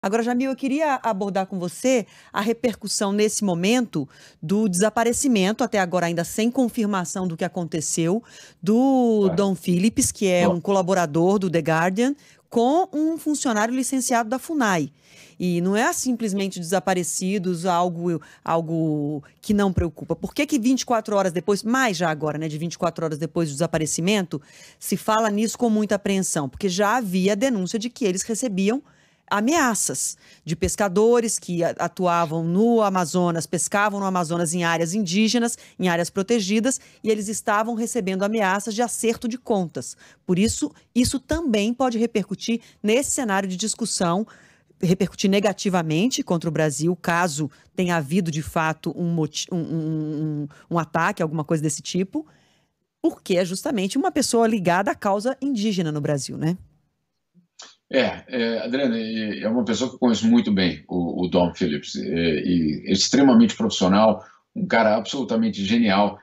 Agora, Jamil, eu queria abordar com você a repercussão nesse momento do desaparecimento, até agora ainda sem confirmação do que aconteceu, do Tá. Dom Phillips, que é Bom, um colaborador do The Guardian, com um funcionário licenciado da FUNAI. E não é simplesmente desaparecidos, algo que não preocupa. Por que que 24 horas depois, mais já agora, né, de 24 horas depois do desaparecimento, se fala nisso com muita apreensão? Porque já havia denúncia de que eles recebiam ameaças de pescadores que atuavam no Amazonas, pescavam no Amazonas em áreas indígenas, em áreas protegidas, e eles estavam recebendo ameaças de acerto de contas. Por isso, isso também pode repercutir nesse cenário de discussão, repercutir negativamente contra o Brasil, caso tenha havido de fato um ataque, alguma coisa desse tipo, porque é justamente uma pessoa ligada à causa indígena no Brasil, né? Adriana, é uma pessoa que eu conheço muito bem, o Dom Phillips, e extremamente profissional, um cara absolutamente genial,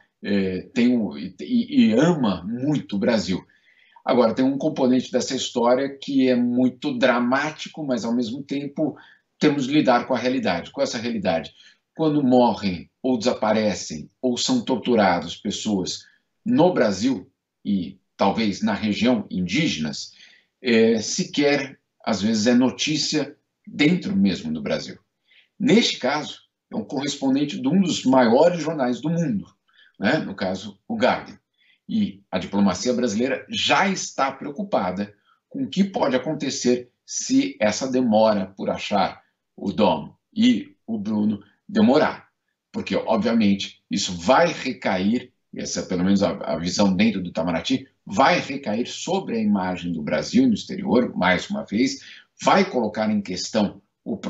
e ama muito o Brasil. Agora, tem um componente dessa história que é muito dramático, mas ao mesmo tempo temos de lidar com a realidade. Com essa realidade, quando morrem ou desaparecem ou são torturados pessoas no Brasil e talvez na região indígenas, sequer às vezes é notícia dentro mesmo do Brasil. Neste caso, é um correspondente de um dos maiores jornais do mundo, né? No caso, o Guardian. E a diplomacia brasileira já está preocupada com o que pode acontecer se essa demora por achar o Dom e o Bruno demorar. Porque, obviamente, isso vai recair, essa é pelo menos a visão dentro do Itamaraty, vai recair sobre a imagem do Brasil no exterior, mais uma vez, vai colocar em questão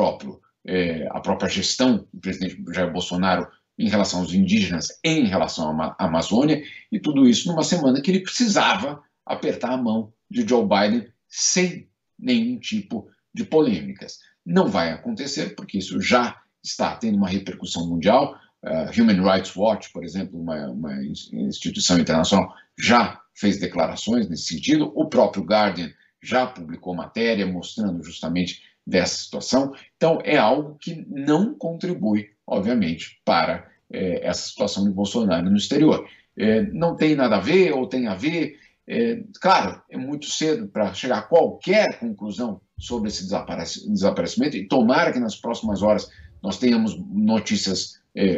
a própria gestão do presidente Jair Bolsonaro em relação aos indígenas, em relação à Amazônia, e tudo isso numa semana que ele precisava apertar a mão de Joe Biden sem nenhum tipo de polêmicas. Não vai acontecer, porque isso já está tendo uma repercussão mundial. Human Rights Watch, por exemplo, uma instituição internacional, já fez declarações nesse sentido. O próprio Guardian já publicou matéria mostrando justamente dessa situação. Então, é algo que não contribui, obviamente, para essa situação de Bolsonaro no exterior. Não tem nada a ver ou tem a ver. Claro, é muito cedo para chegar a qualquer conclusão sobre esse desaparecimento, e tomara que nas próximas horas nós tenhamos notícias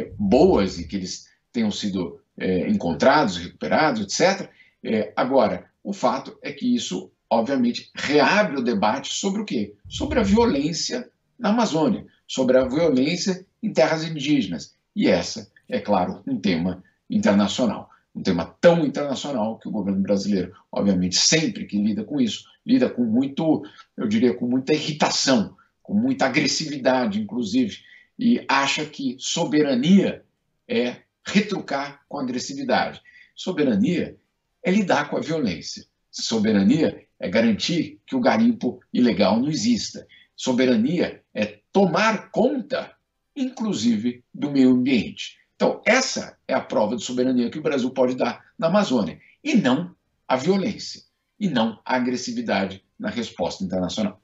boas e que eles tenham sido encontrados, recuperados, etc. Agora, o fato é que isso, obviamente, reabre o debate sobre o quê? Sobre a violência na Amazônia, sobre a violência em terras indígenas. E essa, é claro, um tema internacional. Um tema tão internacional que o governo brasileiro, obviamente, sempre que lida com isso, lida com muito, eu diria, com muita irritação, com muita agressividade, inclusive, e acha que soberania é retrucar com agressividade. Soberania é lidar com a violência. Soberania é garantir que o garimpo ilegal não exista. Soberania é tomar conta, inclusive, do meio ambiente. Então, essa é a prova de soberania que o Brasil pode dar na Amazônia, e não a violência, e não a agressividade na resposta internacional.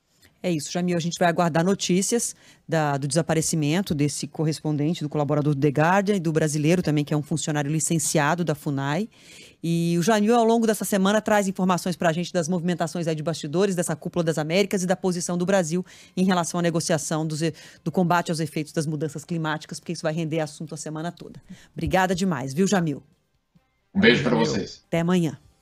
É isso, Jamil. A gente vai aguardar notícias do desaparecimento desse correspondente, do colaborador do The Guardian e do brasileiro também, que é um funcionário licenciado da FUNAI. E o Jamil, ao longo dessa semana, traz informações para a gente das movimentações aí de bastidores, dessa cúpula das Américas e da posição do Brasil em relação à negociação do combate aos efeitos das mudanças climáticas, porque isso vai render assunto a semana toda. Obrigada demais, viu, Jamil? Um beijo para vocês. Até amanhã.